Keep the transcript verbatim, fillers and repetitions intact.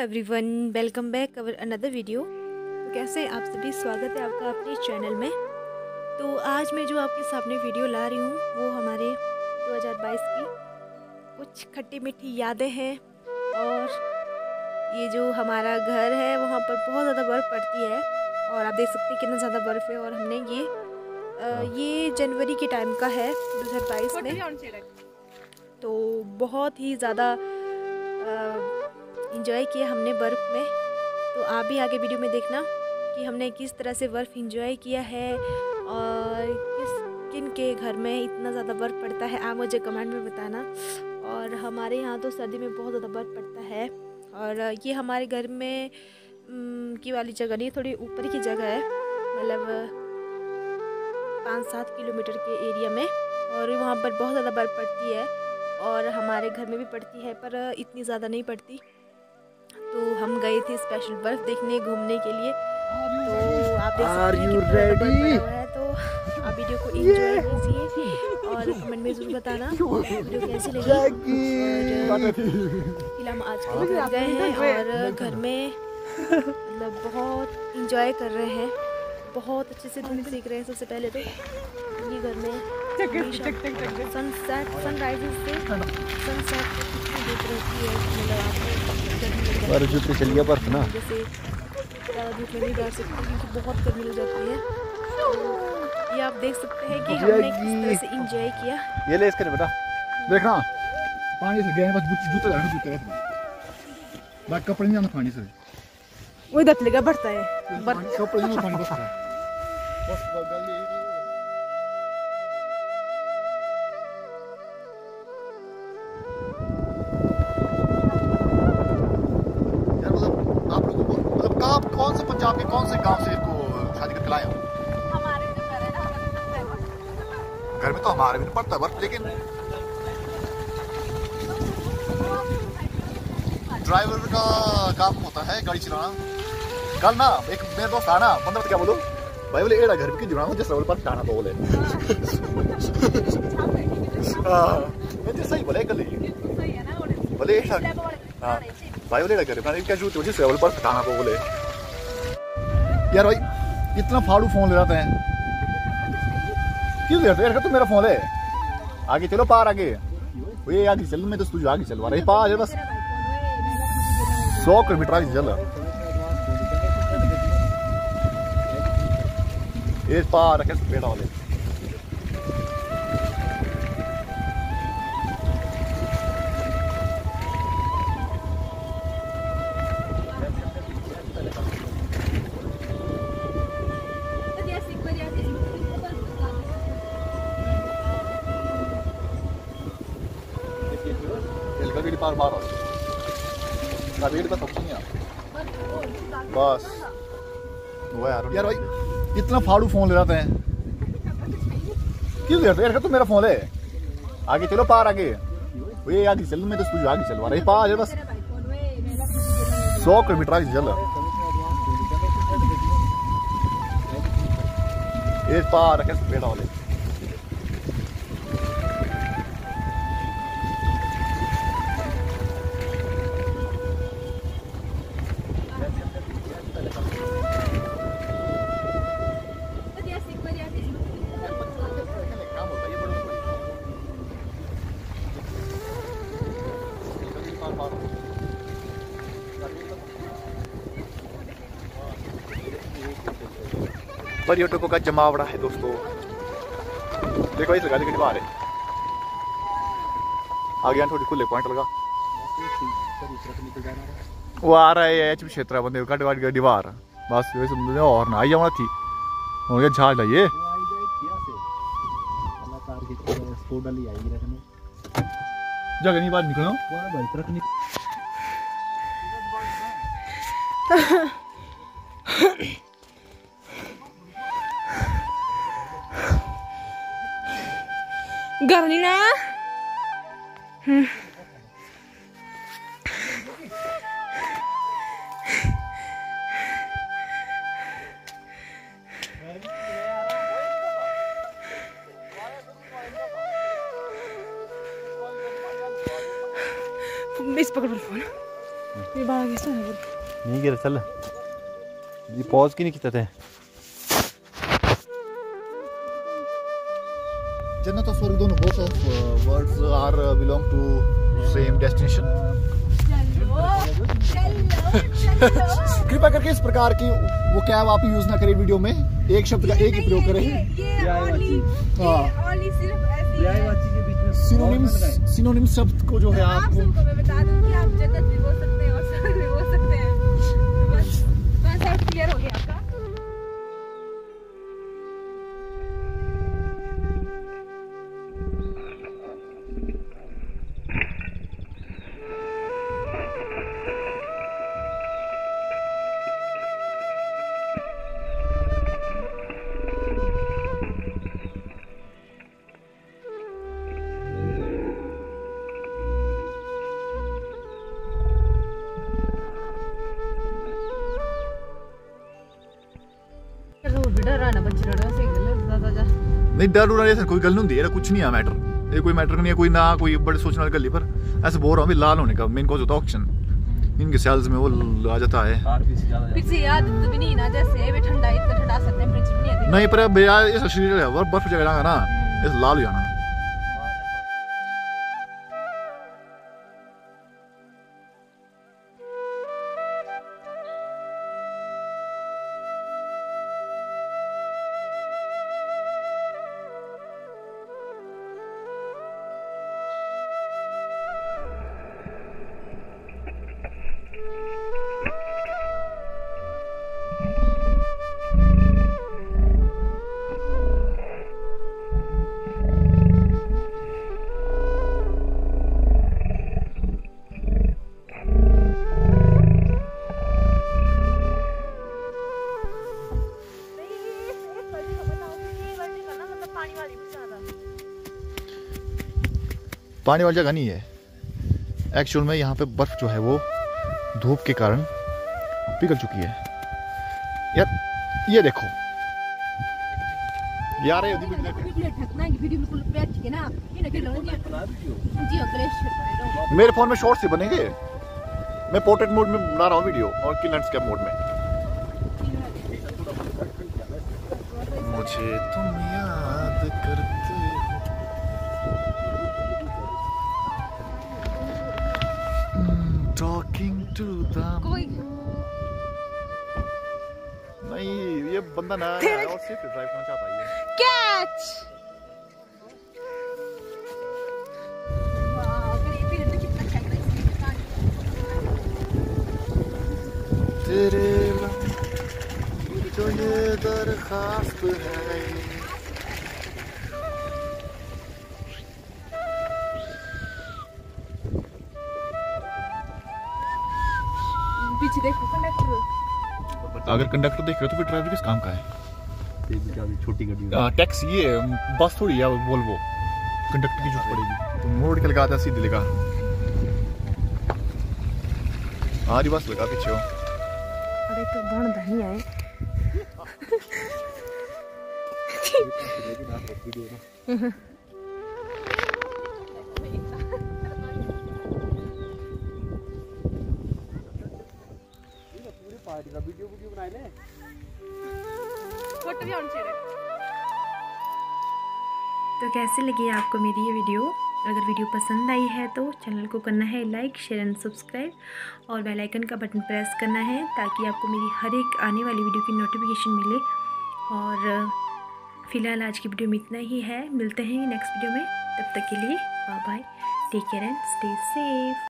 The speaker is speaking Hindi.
Everyone, welcome back our another video. तो कैसे आप सभी, स्वागत है आपका अपने चैनल में। तो आज मैं जो आपके सामने वीडियो ला रही हूँ वो हमारे दो हज़ार बाईस की कुछ खट्टी मीठी यादें हैं। और ये जो हमारा घर है वहाँ पर बहुत ज़्यादा बर्फ़ पड़ती है और आप देख सकते हैं कितना ज़्यादा बर्फ़ है। और हमने ये आ, ये जनवरी के टाइम का है दो हज़ार बाईस में, तो बहुत ही ज़्यादा इंजॉय किया हमने बर्फ़ में। तो आप भी आगे वीडियो में देखना कि हमने किस तरह से बर्फ़ इंजॉय किया है और किस किन के घर में इतना ज़्यादा बर्फ़ पड़ता है, आप मुझे कमेंट में बताना। और हमारे यहाँ तो सर्दी में बहुत ज़्यादा बर्फ़ पड़ता है। और ये हमारे घर में की वाली जगह नहीं, थोड़ी ऊपर की जगह है, मतलब पाँच सात किलोमीटर के एरिया में। और वहाँ पर बहुत ज़्यादा बर्फ़ पड़ती है और हमारे घर में भी पड़ती है, पर इतनी ज़्यादा नहीं पड़ती। तो हम गए थे स्पेशल बर्फ़ देखने, घूमने के लिए। तो आप देख सकते हैं कितना ज़्यादा बर्फ़ पड़ा हुआ है। तो आप वीडियो को एंजॉय कीजिए और कमेंट में ज़रूर बताना वीडियो कैसी लगी। और फिलहाल हम आज कल गए हैं और घर में मतलब बहुत इंजॉय कर रहे हैं, बहुत अच्छे से धूप सेक रहे हैं। सबसे पहले तो ये घर में सनसेट सनराइजेस से सनसेट कितनी धूप रहती है, मतलब आपको पर जो तो चलिए बर्फ ना, जैसे धूप में नहीं बैठ सकते क्योंकि बहुत गर्मी लग जाती है। तो ये आप देख सकते हैं कि हमने किस तरह से इंजॉय किया। ये ले इसके बेटा देखना, पानी से गए बस जूते रहने जूते रहने बाकी कपड़े नहीं आना पानी से, वो दत लगा बढ़ता है बर... कपड़े नहीं पानी बस बस गल ये आप कौन से पंजाब के कौन से गांव से इसको शादी करके लाए हो? हमारे जो घर है ना, घर में तो हमारे भी पड़ता है बर्फ, लेकिन ड्राइवर का काम होता है गाड़ी चलाना। कल ना एक मेरे दोस्त था ना, मतलब क्या बोलूं भाई, बोले एड़ा घर की जुड़ाऊं जिस लेवल पर खाना तो बोले हां सही बोले कल बोले हां भाई बोले घर में क्या जूते जिस लेवल पर खाना तो बोले। यार भाई इतना फाड़ू फोन ले जाते हैं क्यों लेते यार? तो मेरा फोन है, आगे चलो पार आगे, ये आगे चल, मैं तो तुझे आगे चलवा रही पार है बस सौ किलोमीटर आगे चल, ये पार कैसे पेड़ा वाले। पार मारो वेट बस नहीं बस वो यार यार भाई इतना फाड़ू फोन ले जाते हैं क्यों लेते यार? तो मेरा फोन है, आगे चलो पार आगे, ये आगे चल, मैं तो तुझे आगे चलवा रही पार है बस सौ किलोमीटर आगे चल, ये पार कैसे पेड़ा वाले। पर्यटकों का जमावड़ा है दोस्तों, देखो इस गाड़ी की दीवार है, आगे थोड़ी खुले पॉइंट लगा वो आ रहा है एच क्षेत्र बंदे कट कट के दीवार बस और ना आई जाना थी और ये झाड़ लाइए जगह नहीं बाहर निकलो गर्मी ना मिस पकड़ फोन ये बाहर कैसे है? नहीं गिर चल ये पॉज की नहीं किया थे जन्नत और स्वर्ग दोनों both of uh, words are uh, belong to same destination. कृपया करके इस प्रकार की वो कैब आप यूज ना करें वीडियो में, एक शब्द का एक ही प्रयोग करें। सिनोनिम्स सिनोनिम्स शब्द को जो है आप मैं बता दूं कि आप जन्नत भी बोल सकते हैं और स्वर्ग भी बोल सकते हैं। बस कॉन्सेप्ट क्लियर हो गया आपका। नहीं डर डर ऐसा कोई गल नहीं होती है, कुछ नहीं है मैटर, ये कोई मैटर नहीं है, कोई ना कोई बड़े सोचने वाली गल पर ऐसे बोल रहा हूँ लाल होने का मेन कॉज होता है ऑक्सीजन, इनके सेल्स में वो आ जाता है। फिर से याद भी नहीं ना जैसे वे ठंडा इतना ठंडा सकते हैं फ्रिज नहीं है नहीं पर अब यार ये शरीर है बर्फ जगह ना इस लाल हो जाना। पानी वाली जगह नहीं है एक्चुअल में, यहाँ पे बर्फ जो है वो धूप के कारण पिघल चुकी है। यार ये देखो यार ये मेरे फोन में शॉर्ट्स ही बनेंगे, मैं पोर्ट्रेट मोड में बना रहा हूँ वीडियो और की लैंडस्केप मोड में। मुझे तुम याद करते Talking to them. कोई नहीं ये बंदा नया है और सिर्फ ड्राइव करना चाहता है। कैच तेरे जो ये दरखास्त है पीछे देखो कंडक्टर, अगर कंडक्टर देख रहे हो तो फिर ड्राइवर किस काम का है? छोटी गाड़ी टैक्सी ये बस थोड़ी है वोल्वो, कंडक्टर की जरूरत पड़ेगी तो मोड़ के लगाता सीधे लगा आरी बस लगा पीछे हो। अरे तो बन नहीं आए वीडियो वीडियो बनाए ले फोटो भी ऑन चाहिए। तो कैसे लगी आपको मेरी ये वीडियो? अगर वीडियो पसंद आई है तो चैनल को करना है लाइक शेयर एंड सब्सक्राइब और बेल आइकन का बटन प्रेस करना है ताकि आपको मेरी हर एक आने वाली वीडियो की नोटिफिकेशन मिले। और फिलहाल आज की वीडियो में इतना ही है, मिलते हैं नेक्स्ट वीडियो में, तब तक के लिए bye bye, take care and stay safe.